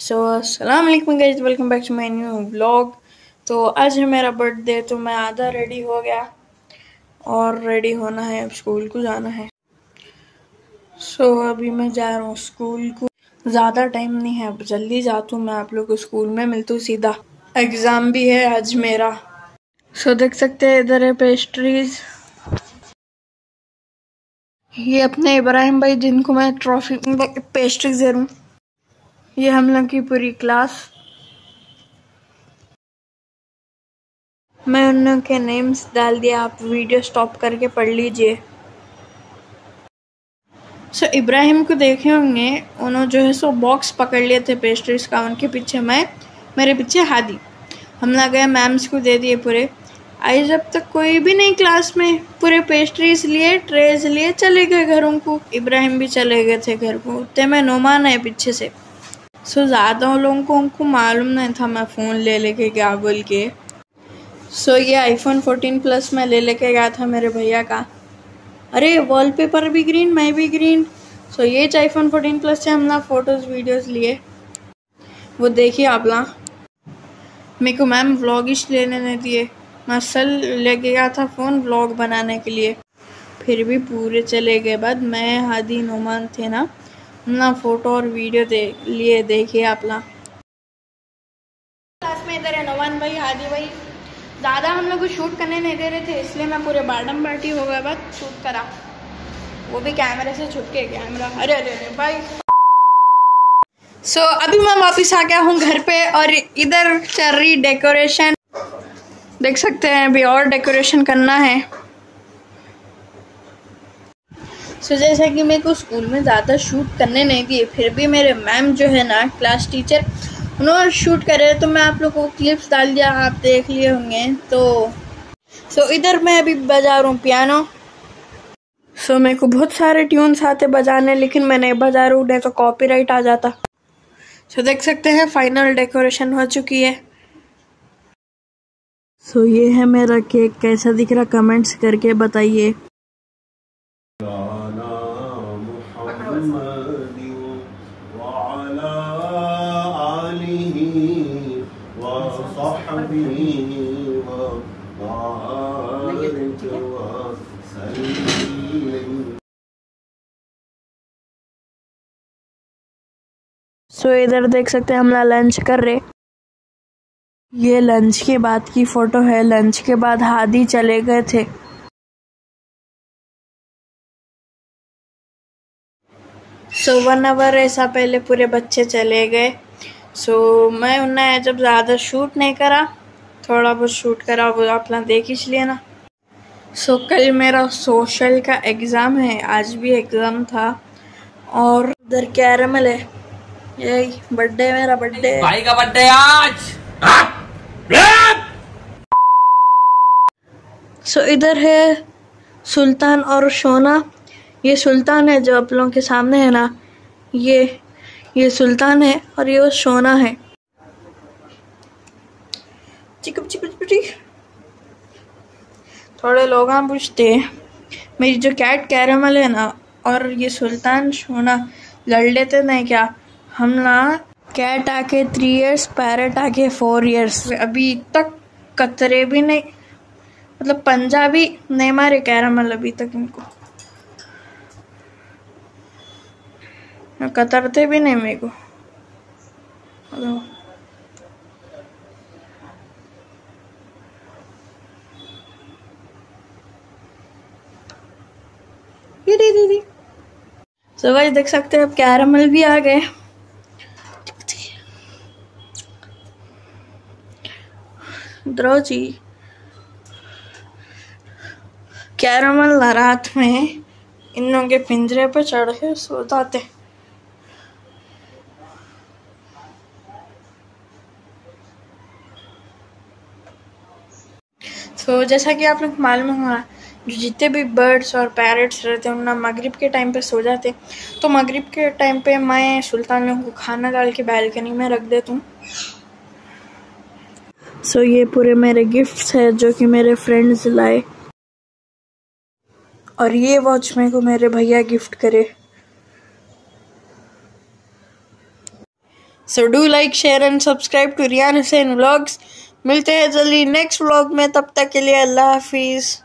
अस्सलाम वालेकुम guys, welcome back to my new vlog. तो आज है मेरा बर्थडे, तो मैं आधा रेडी हो गया और रेडी होना है, अब स्कूल को जाना है। अभी मैं जा रहा हूँ स्कूल को। ज़्यादा टाइम नहीं है, अब जल्दी जाता हूँ। मैं आप लोग को स्कूल में मिलता हूँ सीधा। एग्ज़ाम भी है आज मेरा। देख सकते हैं इधर है पेस्ट्रीज। ये अपने इब्राहिम भाई जिनको मैं ट्रॉफी पेस्ट्रीज दे रहा हूँ। ये हम लोग की पूरी क्लास। मैं उन लोग के नेम्स डाल दिया, आप वीडियो स्टॉप करके पढ़ लीजिए। इब्राहिम को देखे होंगे, उन्होंने जो है बॉक्स पकड़ लिए थे पेस्ट्रीज का। उनके पीछे मैं, मेरे पीछे हादी। हम लोग गए, मैम्स को दे दिए पूरे। आई जब तक कोई भी नहीं क्लास में, पूरे पेस्ट्रीज लिए, ट्रेज लिए, चले गए घरों को। इब्राहिम भी चले गए थे घर को। उतने में नोमान है पीछे से। ज़्यादा लोगों को उनको मालूम नहीं था मैं फ़ोन ले लेके क्या बोल के। ये iPhone 14 प्लस मैं ले लेके गया था मेरे भैया का। अरे वॉलपेपर भी ग्रीन, मैं भी ग्रीन। ये iPhone 14 प्लस से हम ना फ़ोटोज़ वीडियोज़ लिए। वो देखिए आप ला। मेरे को मैम व्लॉगिश लेने नहीं दिए। मैं सल लेके गया था फ़ोन व्लॉग बनाने के लिए, फिर भी पूरे चले गए। बाद मैं हादी नोमान थे ना फ़ोटो और वीडियो लिए। देखिए आप ला। क्लास में इधर है नोमान भाई, हादी भाई। ज़्यादा हम लोग को शूट करने नहीं दे रहे थे, इसलिए मैं पूरे बाडम पार्टी हो गया बाद शूट करा, वो भी कैमरे से छुप के कैमरा। अरे अरे अरे भाई। अभी मैं वापस आ गया हूँ घर पे और इधर चल रही डेकोरेशन। देख सकते हैं अभी और डेकोरेशन करना है। जैसे कि मेरे को स्कूल में ज़्यादा शूट करने नहीं दिए, फिर भी मेरे मैम जो है ना क्लास टीचर, उन्होंने शूट करे, तो मैं आप लोगों को क्लिप्स डाल दिया, आप देख लिए होंगे। तो इधर मैं अभी बजा रहा हूँ पियानो। मेरे को बहुत सारे ट्यून्स आते बजाने, लेकिन मैं नहीं बजा रहा हूँ, नहीं तो कॉपीराइट आ जाता। देख सकते हैं फाइनल डेकोरेशन हो चुकी है। ये है मेरा केक, कैसा दिख रहा कमेंट्स करके बताइए। इधर देख सकते हैं हम लोग लंच कर रहे। ये लंच के बाद की फोटो है। लंच के बाद हादी चले गए थे। वन आवर ऐसा पहले पूरे बच्चे चले गए। मैं उन्हें जब ज़्यादा शूट नहीं करा, थोड़ा बहुत शूट करा, वो अपना देख ही लिए ना। कल मेरा सोशल का एग्ज़ाम है, आज भी एग्ज़ाम था। और उधर कैरमल है, यही बर्थडे, मेरा बर्थडे, भाई का बर्थडे आज। इधर है सुल्तान और सोना। ये सुल्तान है जो आप लोगों के सामने है ना, ये सुल्तान है और ये सोना है। थोड़े लोग पूछते मेरी जो कैट कैरमल है ना और ये सुल्तान सोना लड़ लेते नहीं क्या? हम ना कैट आके 3 years, पैरट आके 4 years। अभी तक कतरे भी नहीं, मतलब पंजाबी नहीं मारे कैरमल अभी तक इनको, कतरते भी नहीं मेरे को। दीदी भाई देख सकते हैं अब कैरमल भी आ गए। द्रोजी कैरमल रात में इन लोगों के पिंजरे पर चढ़ के सो जाते। जैसा कि आप लोग मालूम होगा, जो जितने भी बर्ड्स और पैरट्स रहते हैं उन्हें मगरिब के टाइम पे सो जाते। तो मगरिब के टाइम पे मैं सुल्तान लोगों को खाना डाल के बालकनी में रख देता हूँ। ये पूरे मेरे गिफ्ट्स है जो कि मेरे फ्रेंड्स लाए। और ये वॉच मेरे को मेरे भैया गिफ्ट करे। So do like, share and subscribe to Riyan Hussain vlogs. मिलते हैं जल्दी नेक्स्ट व्लॉग में, तब तक के लिए अल्लाह हाफिज़।